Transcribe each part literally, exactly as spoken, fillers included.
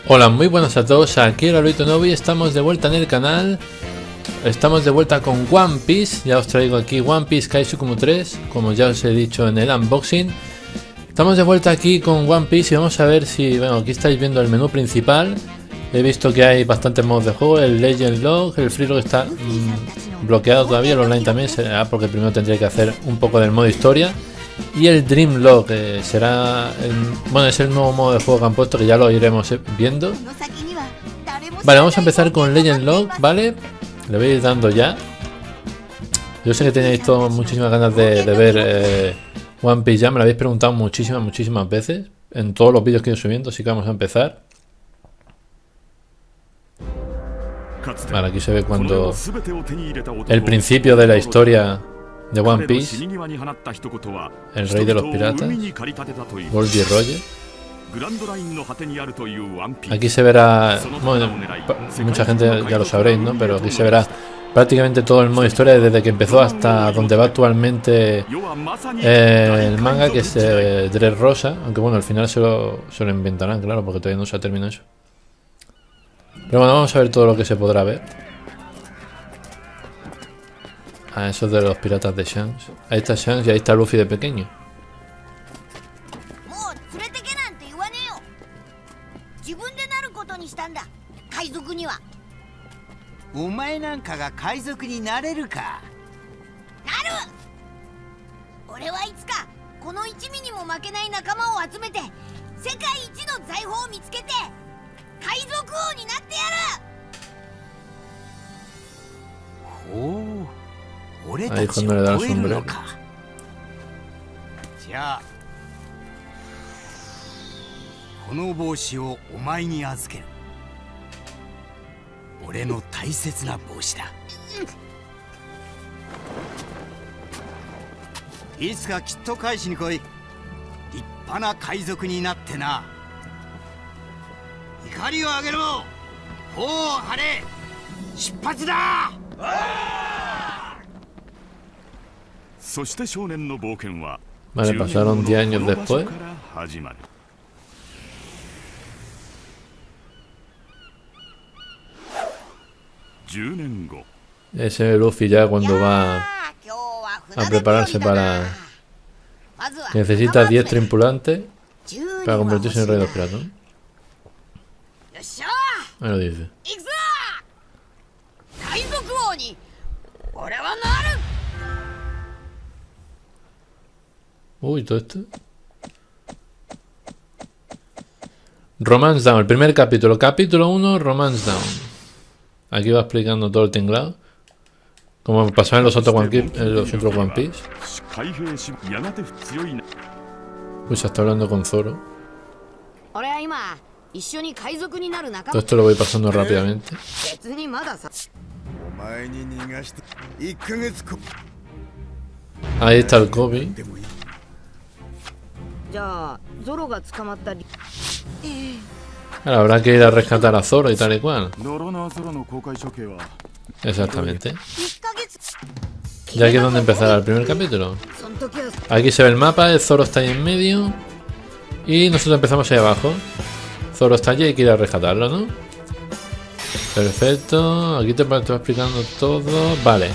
Hola, muy buenas a todos, aquí el Alberto Novi, estamos de vuelta en el canal. Estamos de vuelta con One Piece, ya os traigo aquí One Piece Kaisukumu tres, como ya os he dicho en el unboxing. Estamos de vuelta aquí con One Piece y vamos a ver si, bueno, aquí estáis viendo el menú principal. He visto que hay bastantes modos de juego, el Legend Log, el Free Log está mmm, bloqueado todavía, el online también será porque primero tendré que hacer un poco del modo historia. Y el Dream Log eh, será, el, bueno, es el nuevo modo de juego que han puesto, que ya lo iremos viendo. Vale, vamos a empezar con Legend Log, ¿vale? Le voy a ir dando ya. Yo sé que tenéis todos muchísimas ganas de, de ver eh, One Piece ya, me lo habéis preguntado muchísimas, muchísimas veces en todos los vídeos que he ido subiendo, así que vamos a empezar. Vale, aquí se ve cuando el principio de la historia de One Piece, el rey de los piratas, Goldie Roger. Aquí se verá, bueno, mucha gente ya lo sabréis, ¿no? Pero aquí se verá prácticamente todo el modo historia desde que empezó hasta donde va actualmente eh, el manga, que es eh, Dressrosa, aunque bueno, al final se lo, se lo inventarán, claro, porque todavía no se ha terminado eso. Pero bueno, vamos a ver todo lo que se podrá ver. Ah, eso es de los piratas de Shanks. Ahí está Shanks y ahí está Luffy de pequeño. Ahí cuando le da el sombrero. Vale, pasaron diez años después. Ese Luffy ya cuando va a prepararse para... Necesita diez tripulantes para convertirse en el rey de los piratas, ¿no? Ahí lo dice. Uy, todo esto. Romance Down, el primer capítulo. Capítulo uno, Romance Down. Aquí va explicando todo el tinglado, como pasaba en los otros One Piece, en los otros One Piece. Uy, se está hablando con Zoro. Todo esto lo voy pasando rápidamente. Ahí está el Kobe. Ahora habrá que ir a rescatar a Zoro y tal y cual. Exactamente. Ya aquí es donde empezará el primer capítulo. Aquí se ve el mapa, el Zoro está ahí en medio. Y nosotros empezamos ahí abajo. Zoro está allí y hay que ir a rescatarlo, ¿no? Perfecto. Aquí te, te va explicando todo. Vale.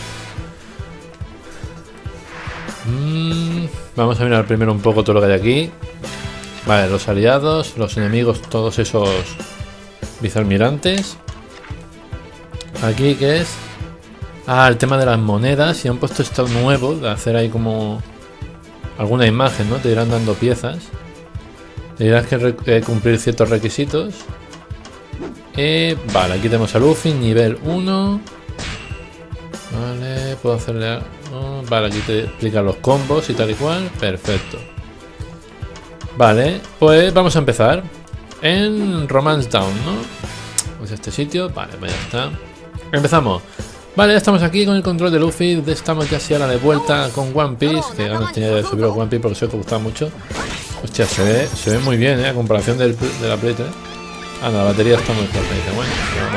Mm, vamos a mirar primero un poco todo lo que hay aquí. Vale, los aliados, los enemigos, todos esos vicealmirantes. Aquí, ¿qué es? Ah, el tema de las monedas. Y han puesto esto nuevo, de hacer ahí como alguna imagen, ¿no? Te irán dando piezas. Te dirás que eh, cumplir ciertos requisitos. Eh, vale, aquí tenemos a Luffy, nivel uno. Vale, puedo hacerle... Oh, vale, aquí te explican los combos y tal y cual. Perfecto. Vale, pues vamos a empezar en Romance Down, ¿no? Pues este sitio, vale, pues ya está. Empezamos. Vale, ya estamos aquí con el control de Luffy. Estamos ya así ahora de vuelta con One Piece. Que ganas tenía de subir One Piece porque sé que os gusta mucho. Hostia, se ve, se ve muy bien, ¿eh? A comparación del, de la Play tres. Ah, no, la batería está muy fuerte. Bueno,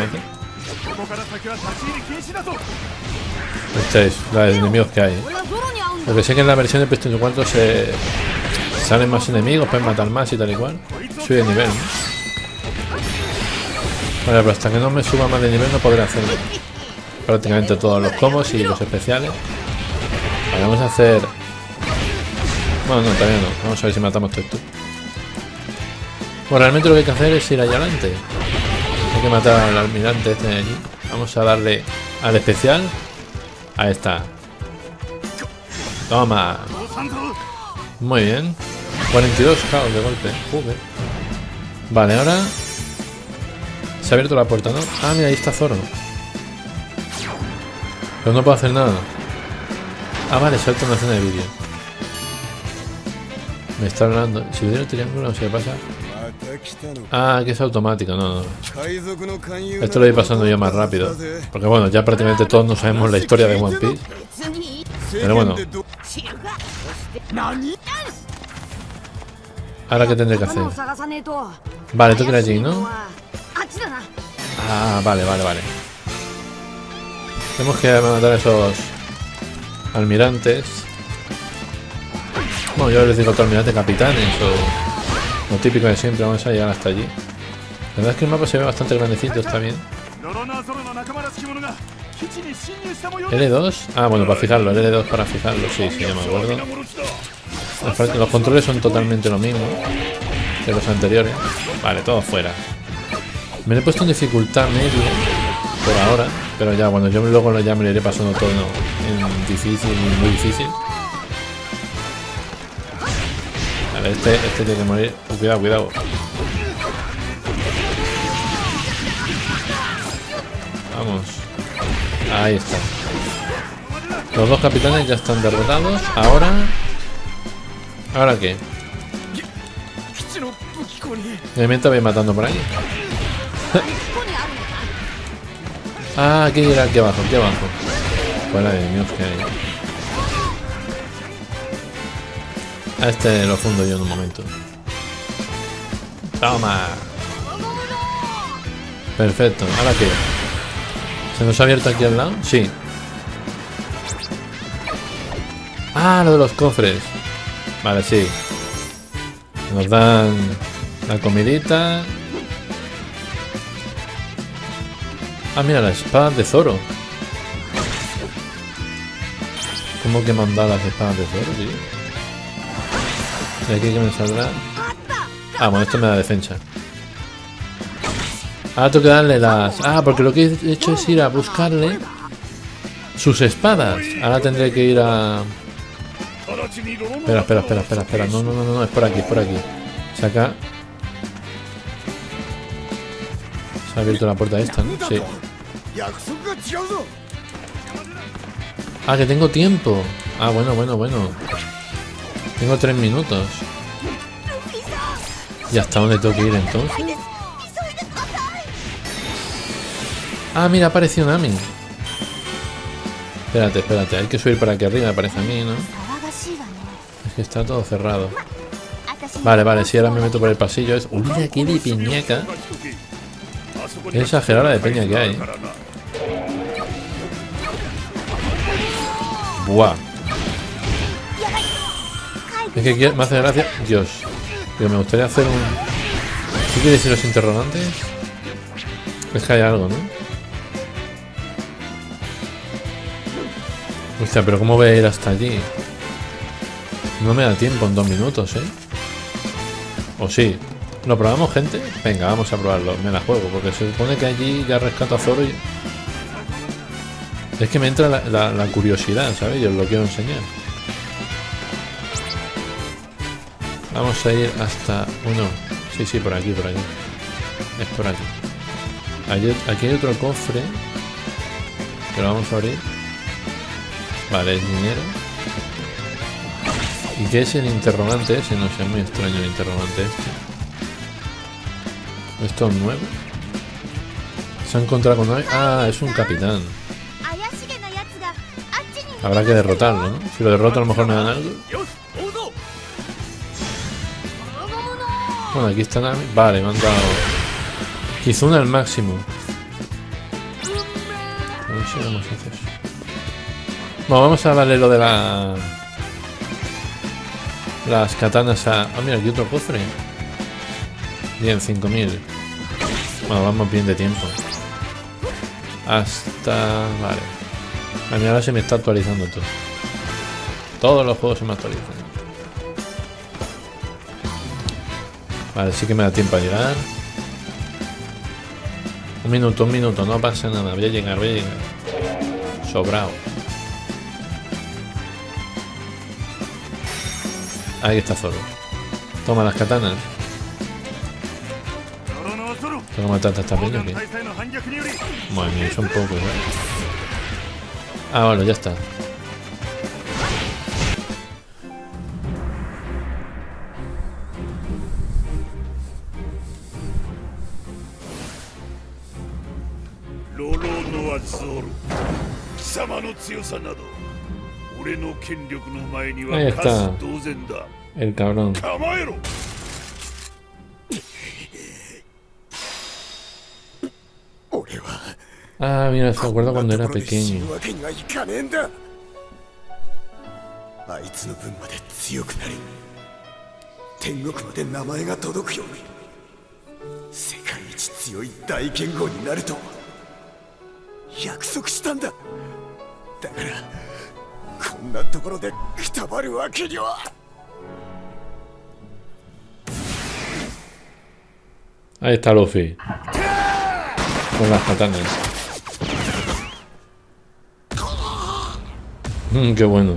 este es la de enemigos que hay. Lo que sé que en la versión de PlayStation cuatro se salen más enemigos, pueden matar más y tal y cual. Sube de nivel, ¿no? Vale, pero hasta que no me suba más de nivel no podré hacer prácticamente todos los combos y los especiales. Vale, vamos a hacer... Bueno, no, todavía no. Vamos a ver si matamos todo esto. Bueno, realmente lo que hay que hacer es ir allá adelante. Hay que matar al almirante este de allí. Vamos a darle al especial. Ahí está. Toma. Muy bien. cuarenta y dos caos de golpe. Joder. Vale, ahora... Se ha abierto la puerta, ¿no? Ah, mira, ahí está Zoro. Pero no puedo hacer nada. Ah, vale, salta una escena de vídeo. Me está hablando. Si le doy el triángulo, no sé qué pasa. Ah, que es automático. No, no. Esto lo voy pasando yo más rápido. Porque bueno, ya prácticamente todos no sabemos la historia de One Piece. Pero bueno. Ahora, ¿qué tendré que hacer? Vale, tú quieres allí, ¿no? Ah, vale, vale, vale. Tenemos que matar a esos almirantes. Bueno, yo les digo a otros almirantes capitanes o lo típico de siempre. Vamos a llegar hasta allí. La verdad es que el mapa se ve bastante grandecito, está bien. L dos. Ah, bueno, para fijarlo. L dos para fijarlo, sí, sí, ya me acuerdo. Los controles son totalmente lo mismo que los anteriores. Vale, todo fuera. Me lo he puesto en dificultad media por ahora, pero ya cuando yo luego ya me lo iré pasando todo en difícil y muy difícil. Vale, este, este tiene que morir. Oh, cuidado, cuidado. Vamos. Ahí está. Los dos capitanes ya están derrotados. Ahora... ¿Ahora qué? Realmente voy matando por ahí. Ah, aquí era aquí abajo, aquí abajo. Fuera de Dios que hay. A este lo fundo yo en un momento. Toma. Perfecto, ¿ahora qué? ¿Se nos ha abierto aquí al lado? Sí. Ah, lo de los cofres. Vale, sí. Nos dan la comidita. Ah, mira, la espada de Zoro. ¿Cómo que mandar las espadas de Zoro, tío? ¿De aquí que me saldrá? Ah, bueno, esto me da defensa. Ahora tengo que darle las... Ah, porque lo que he hecho es ir a buscarle sus espadas. Ahora tendré que ir a... Espera, espera, espera, espera, espera. No, no, no, no, es por aquí, es por aquí. Saca. Se ha abierto la puerta esta, ¿no? Sí. Ah, que tengo tiempo. Ah, bueno, bueno, bueno. Tengo tres minutos. ¿Y hasta dónde tengo que ir entonces? Ah, mira, apareció Nami. Espérate, espérate. Hay que subir para aquí arriba, me parece a mí, ¿no? Es que está todo cerrado. Vale, vale, si ahora me meto por el pasillo es... Uy, aquí de piñaca. Es exagerada la de peña que hay. Buah. Es que me hace gracia... Dios. Pero me gustaría hacer un... ¿Qué quiere decir los interrogantes? Es que hay algo, ¿no? Hostia, pero ¿cómo voy a ir hasta allí? No me da tiempo en dos minutos, ¿eh? ¿O sí? ¿Lo probamos, gente? Venga, vamos a probarlo. Me la juego, porque se supone que allí ya rescato a Zoro y... Es que me entra la, la, la curiosidad, ¿sabes? Yo os lo quiero enseñar. Vamos a ir hasta... Uno. Sí, sí, por aquí, por aquí. Es por aquí. Hay, aquí hay otro cofre. Que lo vamos a abrir. Vale, es dinero. ¿Y qué es el interrogante ese? No sé, es muy extraño el interrogante este. ¿Esto es nuevo? ¿Se ha encontrado con Nami? Ah, es un capitán. Habrá que derrotarlo, ¿no? Si lo derroto a lo mejor me dan algo. Bueno, aquí está Nami. Vale, me han dado Kizuna al máximo. No sé cómo se hace eso. Bueno, vamos a darle lo de la... Las katanas a... Ah, mira, aquí otro cofre. Bien, cinco mil. Bueno, vamos bien de tiempo. Hasta... Vale. A mí ahora se me está actualizando todo. Todos los juegos se me actualizan. Vale, sí que me da tiempo a llegar. Un minuto, un minuto, no pasa nada. Voy a llegar, voy a llegar. Sobrado. Ahí está Zoro. Toma las katanas. ¿Tengo que matar a esta peña o qué? Madre mía, son pocos, ¿eh? Ah, bueno, ya está. Ahí está. El cabrón. Ah, mira, se acuerda cuando era pequeño. Ahí está Luffy. Con las katanas. Mm, qué bueno.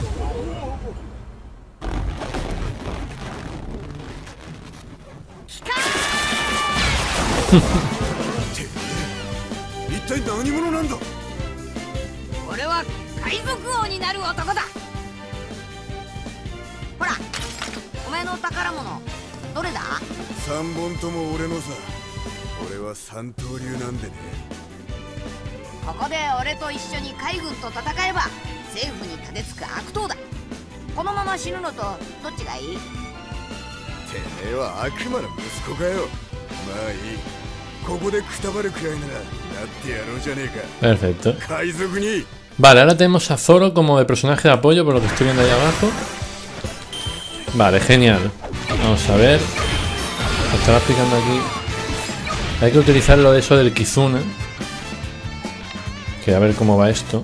Perfecto. Vale, ahora tenemos a Zoro como de personaje de apoyo, por lo que estoy viendo ahí abajo. Vale, genial. Vamos a ver. Me estaba explicando aquí. Hay que utilizar lo de eso del Kizuna. Que a ver cómo va esto.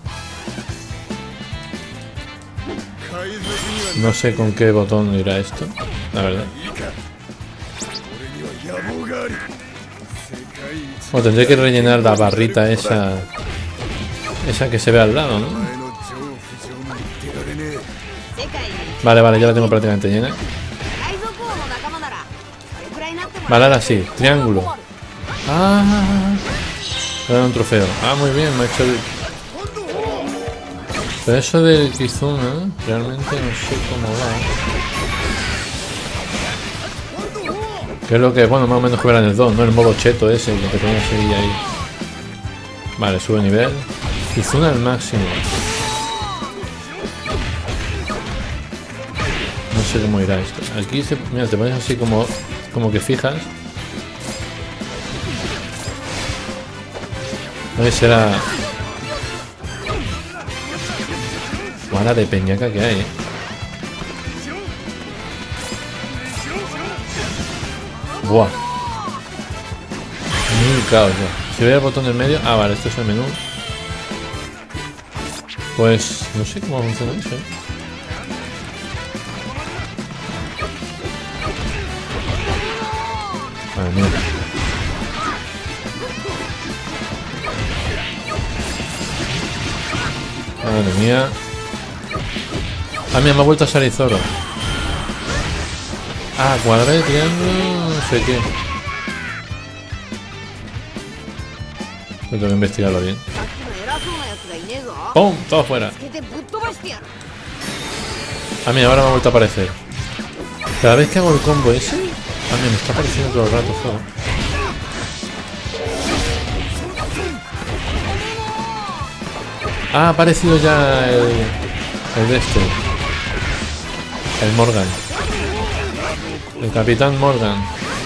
No sé con qué botón irá esto, la verdad. Bueno, tendré que rellenar la barrita esa. Esa que se ve al lado, ¿no? Vale, vale, ya la tengo prácticamente llena. Vale, ahora sí, triángulo. Ah, me da un trofeo. Ah, muy bien, me ha hecho el... Pero eso del Kizuna, realmente no sé cómo va. Que es lo que, bueno, más o menos juega en el dos, ¿no? El modo cheto ese, que te pones ahí, ahí. Vale, sube nivel. Kizuna al máximo. No sé cómo irá esto. Aquí, se, mira, te pones así como, como que fijas. A ver, será... Mala de peñaca que hay, ¿eh? Buah. Muy caos ya. Si ve el botón del medio... Ah, vale, esto es el menú. Pues... no sé cómo funciona eso, ¿eh? Madre mía. Madre mía. Ah, mira, me ha vuelto a salir Zoro. Ah, cuadrado, triángulo, no sé qué. Tengo que investigarlo bien. ¡Pum! Todo fuera. Ah, mira, ahora me ha vuelto a aparecer. Cada vez que hago el combo ese... Ah, mira, me está apareciendo todo el rato Zoro. Ah, ha aparecido ya el... El de este. El Morgan. El Capitán Morgan.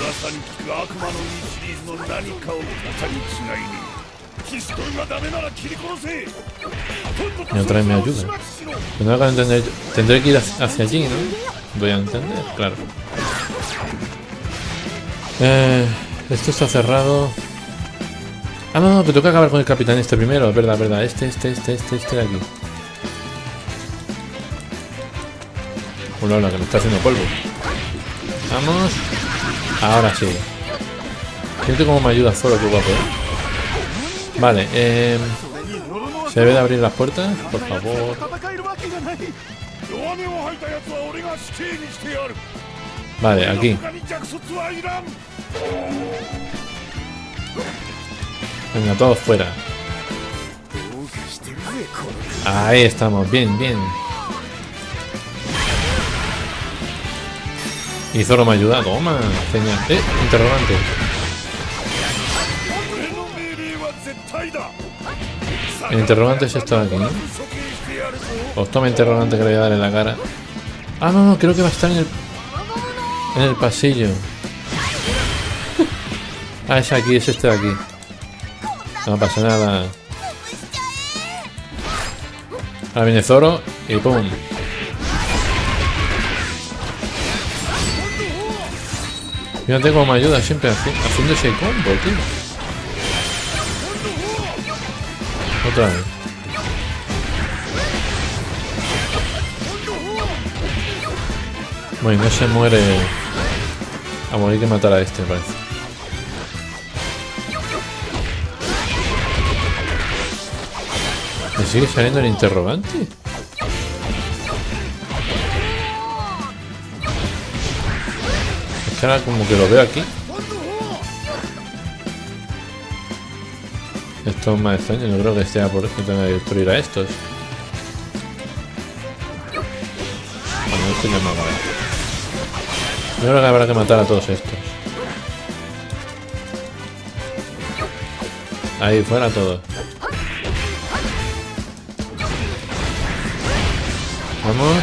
Y otra vez me ayuda. Pero no acabo de entender. Tendré que ir hacia allí, ¿no? Voy a entender, claro. Eh, Esto está cerrado. Ah, no, no, que toca acabar con el capitán este primero. Es verdad, verdad. Este, este, este, este, este de aquí. Hola, hola, que me está haciendo polvo. Vamos. Ahora sí. Siento como me ayuda Zoro, qué guapo, ¿eh? Vale, eh... ¿se debe de abrir las puertas? Por favor. Vale, aquí. Venga, todos fuera. Ahí estamos, bien, bien. Y Zoro me ayuda, toma, señal. Eh, interrogante. El interrogante es esto de aquí, ¿no? Os toma interrogante que le voy a dar en la cara. Ah, no, no, creo que va a estar en el... En el pasillo. Ah, es aquí, es este de aquí. No pasa nada. Ahora viene Zoro y pum. Fíjate cómo me ayuda siempre haci haciendo ese combo, tío. Otra vez. Bueno, no se muere. A morir que matar a este, me parece. ¿Me sigue saliendo el interrogante? Es que ahora como que lo veo aquí. Esto es más extraño, no creo que sea por que tenga que destruir a estos. Bueno, esto ya me va. Yo creo que habrá que matar a todos estos. Ahí, fuera todos. Vamos.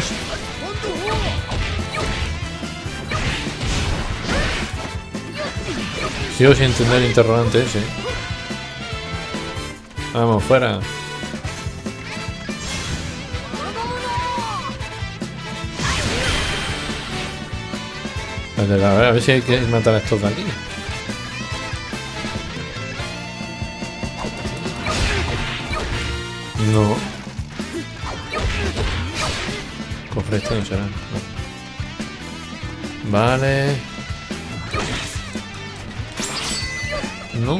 Sigo sin entender el interrogante ese. Vamos, fuera. A ver, a ver si hay que matar a estos de aquí. No. Cofre este no será. No. Vale. No.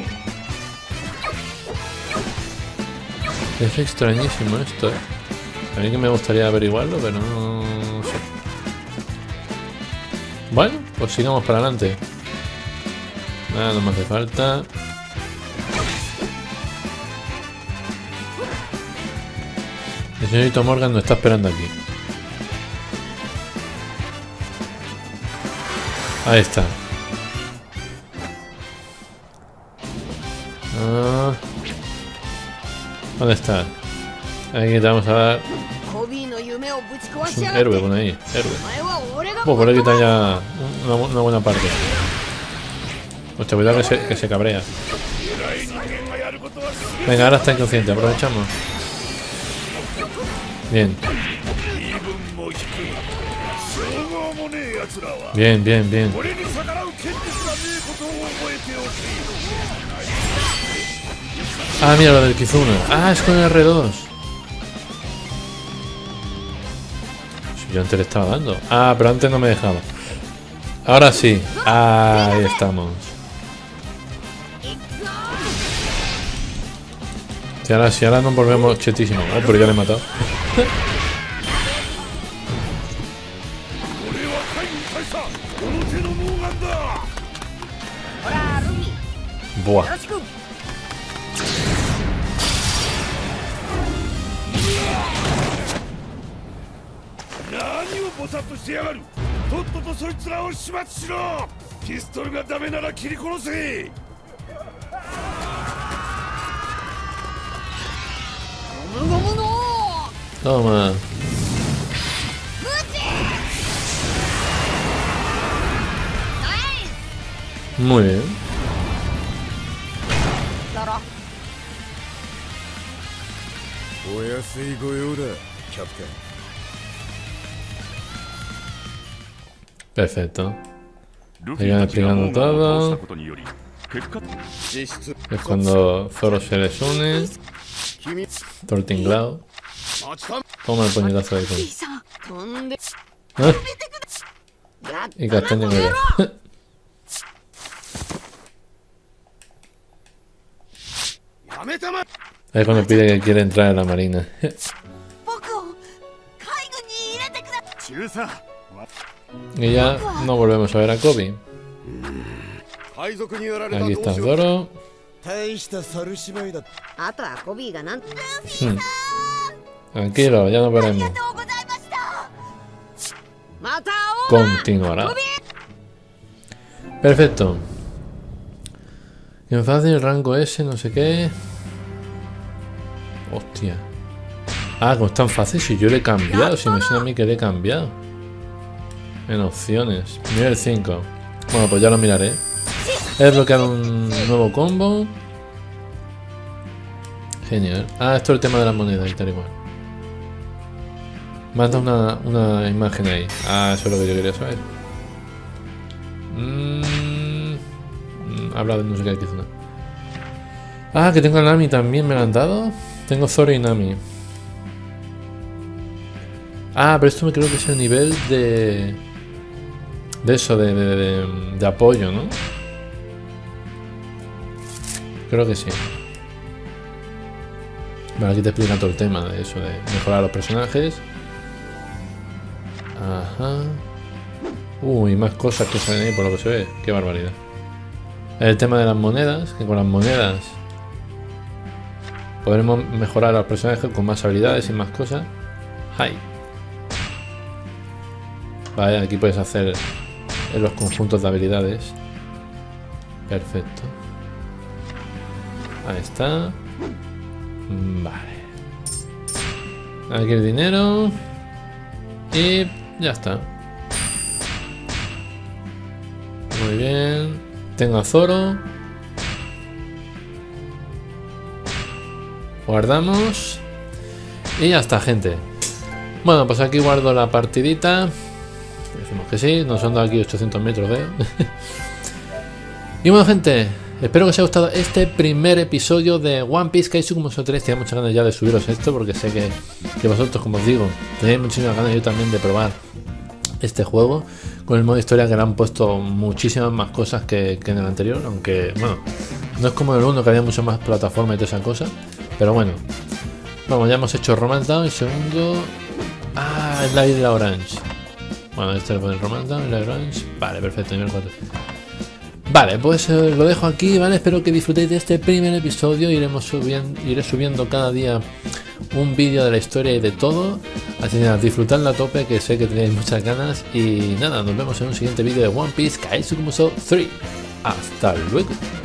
Es extrañísimo esto, eh. A mí que me gustaría averiguarlo, pero no sé. Bueno, pues sigamos para adelante. Nada, no me hace falta. El señorito Morgan nos está esperando aquí. Ahí está. Ah. ¿Dónde está? Aquí te vamos a dar. Es un héroe, pone ahí. Héroe. Oh, por aquí está ya una, una buena parte. Hostia, cuidado que se, que se cabrea. Venga, ahora está inconsciente, aprovechamos. Bien. Bien, bien, bien. Ah, mira lo del Kizuna. Ah, es con el R dos. Si yo antes le estaba dando. Ah, pero antes no me dejaba. Ahora sí. Ah, ahí estamos. Si ahora, si ahora nos volvemos chetísimos. Oh, pero ya le he matado. Buah. Toma. Muy bien. Perfecto. Sigan explicando todo. Es cuando Zoro se les une. Tortinglao. Toma el puñetazo de ahí. ¿Eh? Y castaña en ella. Es cuando pide que quiere entrar en la marina. Y ya no volvemos a ver a Koby. Aquí está Zoro. Hmm. Tranquilo, ya nos veremos. Continuará. Perfecto. En fácil, rango S, no sé qué. Hostia. Ah, como es tan fácil, si yo le he cambiado, si me suena a mí que le he cambiado. En opciones. Nivel cinco. Bueno, pues ya lo miraré. He desbloqueado un nuevo combo. Genial. Ah, esto es el tema de las monedas y tal igual. Me has dado una, una imagen ahí. Ah, eso es lo que yo quería saber. Mmm... Habla de música de Kizuna. Ah, que tengo a Nami también, me lo han dado. Tengo Zoro y Nami. Ah, pero esto me creo que es el nivel de... De eso, de, de, de, de apoyo, ¿no? Creo que sí. Vale, aquí te explica todo el tema de eso, de mejorar los personajes. Ajá. Uy, más cosas que salen ahí por lo que se ve. Qué barbaridad. El tema de las monedas, que con las monedas podremos mejorar a los personajes con más habilidades y más cosas. ¡Ay! Vale, aquí puedes hacer los conjuntos de habilidades. Perfecto. Ahí está. Vale. Aquí el dinero. Y ya está. Muy bien. Tengo a Zoro. Guardamos. Y ya está, gente. Bueno, pues aquí guardo la partidita. Decimos que sí, nos han dado aquí ochocientos metros de... Y bueno, gente, espero que os haya gustado este primer episodio de One Piece Kaiju Kumoso tres. Tenía muchas ganas ya de subiros esto porque sé que, que vosotros, como os digo, tenéis muchísimas ganas yo también de probar este juego con el modo historia, que le han puesto muchísimas más cosas que, que en el anterior, aunque bueno, no es como en el uno que había mucho más plataforma y toda esa cosa, pero bueno. Vamos, ya hemos hecho Romance Down. El segundo... Ah, es la isla Orange. Bueno, este es el Romance Down, la Orange. Vale, perfecto, nivel cuatro. Vale, pues eh, lo dejo aquí, ¿vale? Espero que disfrutéis de este primer episodio. Iremos subiendo, iré subiendo cada día un vídeo de la historia y de todo. Así que nada, disfrutadla a tope, que sé que tenéis muchas ganas. Y nada, nos vemos en un siguiente vídeo de One Piece Kaiju Kumoso tres. Hasta luego.